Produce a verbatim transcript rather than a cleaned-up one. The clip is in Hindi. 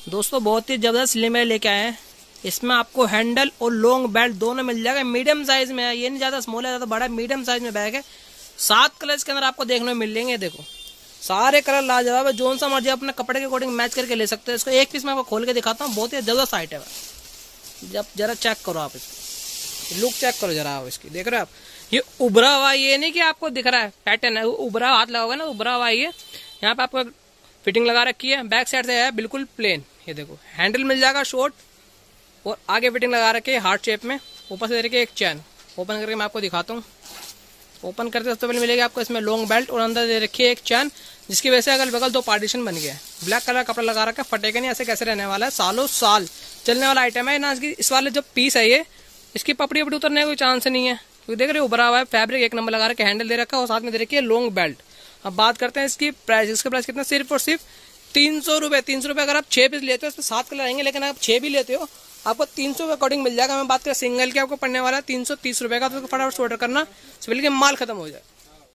दोस्तों बहुत ही जबरदस्त स्लिम बैग लेके आए हैं। इसमें आपको हैंडल और लॉन्ग बेल्ट दोनों मिल जाएगा। मीडियम साइज में है, ये नहीं ज्यादा स्मॉल है ज्यादा बड़ा, मीडियम साइज में बैग है। सात कलर्स के अंदर आपको देखने में मिल लेंगे। देखो सारे कलर लाजवाब है, जोन सा मर्जी अपने कपड़े के अकॉर्डिंग मैच करके ले सकते हो। इसको एक पीस में आपको खोल के दिखाता हूँ, बहुत ही जबरदस्त आइटम है। जब जरा चेक करो आप इसकी लुक, चेक करो जरा आप इसकी, देख रहे हो आप, ये उभरा हुआ, ये नहीं कि आपको दिख रहा है पैटर्न है, उभरा हाथ लगाओगे ना उभरा हुआ। ये यहाँ पे आपको फिटिंग लगा रखी है, बैक साइड से है बिल्कुल प्लेन। ये देखो हैंडल मिल जाएगा शॉर्ट और आगे फिटिंग लगा रखी है हार्ट शेप में। ऊपर से देखिए एक चैन, ओपन करके मैं आपको दिखाता हूँ। ओपन करते सबसे पहले मिलेगा आपको इसमें लॉन्ग बेल्ट और अंदर दे रखी है एक चैन, जिसकी वजह से अगल बगल दो पार्टीशन बन गया है। ब्लैक कलर कपड़ा लगा रखा है, फटेगा नहीं, ऐसे कैसे रहने वाला है, सालों साल चलने वाला आइटम है ना। इसकी इस वाले जो पीस है ये, इसकी पपड़ी वपड़ी उतरने का कोई चांस नहीं है, क्योंकि देख रहे हो उभरा हुआ है, फैब्रिक एक नंबर लगा रखा है, हैंडल दे रखा है और साथ में दे रखी है लॉन्ग बेल्ट। अब बात करते हैं इसकी प्राइस। इसका प्राइस कितना, सिर्फ और सिर्फ तीन सौ रुपए। तीन सौ रुपए अगर आप छह पीस लेते हो इसमें सात कलर आएंगे, लेकिन आप छह भी लेते हो आपको तीन सौ के अकॉर्डिंग मिल जाएगा। मैं बात करें सिंगल की, आपको पड़ने वाला है तीन सौ तीस रुपए का। तो फटाफट ऑर्डर करना, माल खत्म हो जाए।